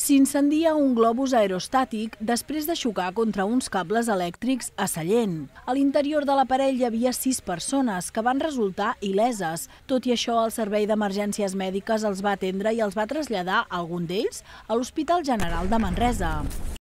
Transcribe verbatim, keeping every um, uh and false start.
S'incendia un globus aerostàtic després de xocar contra uns cables elèctrics a Sallent. A l'interior de l'aparell hi havia sis persones que van resultar il·leses. Tot i això, el Servei d'Emergències Mèdiques els va atendre i els va traslladar, algun d'ells, a l'Hospital General de Manresa.